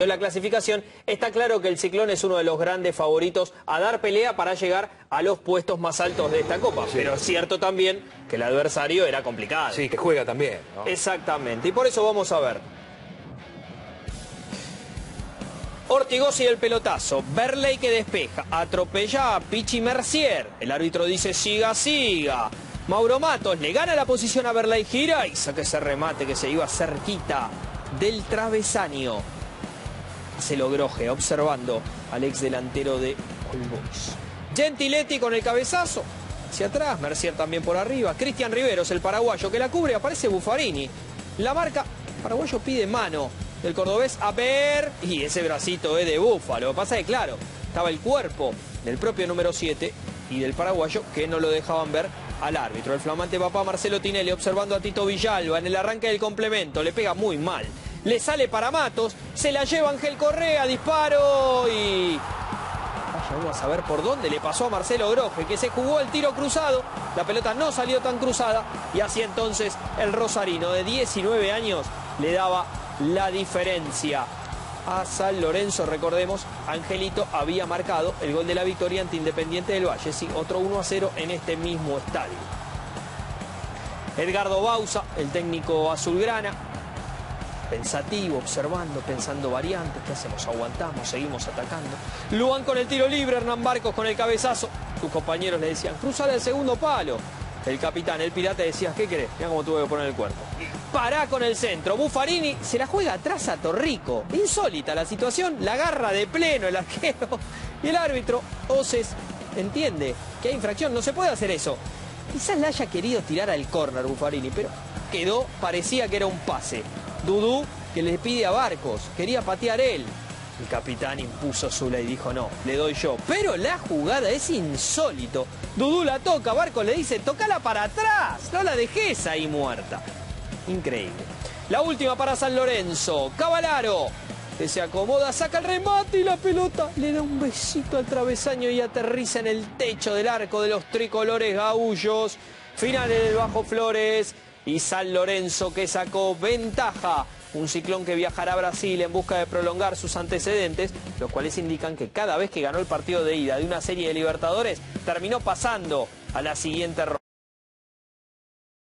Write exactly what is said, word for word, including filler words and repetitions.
En la clasificación está claro que el Ciclón es uno de los grandes favoritos a dar pelea para llegar a los puestos más altos de esta Copa. Sí. Pero es cierto también que el adversario era complicado. Sí, que juega también, ¿no? Exactamente, y por eso vamos a ver. Ortigosi el pelotazo, Berley que despeja, atropella a Pichi Mercier. El árbitro dice siga, siga. Mauro Matos le gana la posición a Berley, gira y saca ese remate que se iba cerquita del travesaño. Se logró observando al ex delantero de All Boys. Gentiletti con el cabezazo hacia atrás, Mercier también por arriba. Cristian Riveros, el paraguayo que la cubre, aparece Buffarini. La marca, paraguayo pide mano del cordobés, a ver, y ese bracito es de Búfalo. Lo que pasa es que, claro, estaba el cuerpo del propio número siete y del paraguayo que no lo dejaban ver al árbitro. El flamante papá Marcelo Tinelli observando a Tito Villalba en el arranque del complemento, le pega muy mal. Le sale para Matos, se la lleva Ángel Correa, disparo y... Vaya uno a saber por dónde le pasó a Marcelo Groje, que se jugó el tiro cruzado, la pelota no salió tan cruzada y así entonces el rosarino de diecinueve años le daba la diferencia a San Lorenzo. Recordemos, Angelito había marcado el gol de la victoria ante Independiente del Valle, sí, otro uno a cero en este mismo estadio. Edgardo Bauza, el técnico azulgrana, pensativo, observando, pensando variantes. ¿Qué hacemos? Aguantamos, seguimos atacando. Luan con el tiro libre, Hernán Barcos con el cabezazo. Sus compañeros le decían, cruzale el segundo palo. El capitán, el pirata, decía, ¿qué querés? Mirá cómo tuve que poner el cuerpo. Pará con el centro. Buffarini se la juega atrás a Torrico. Insólita la situación, la agarra de pleno el arquero. Y el árbitro, Oces, entiende que hay infracción, no se puede hacer eso. Quizás la haya querido tirar al córner Buffarini, pero quedó, parecía que era un pase. Dudú que le pide a Barcos, quería patear él. El capitán impuso su ley, dijo no, le doy yo. Pero la jugada es insólito. Dudú la toca, Barcos le dice, tocala para atrás, no la dejes ahí muerta. Increíble. La última para San Lorenzo, Cavallaro, que se acomoda, saca el remate y la pelota le da un besito al travesaño y aterriza en el techo del arco de los tricolores gaullos. Finales del Bajo Flores y San Lorenzo que sacó ventaja. Un Ciclón que viajará a Brasil en busca de prolongar sus antecedentes, los cuales indican que cada vez que ganó el partido de ida de una serie de Libertadores, terminó pasando a la siguiente ronda.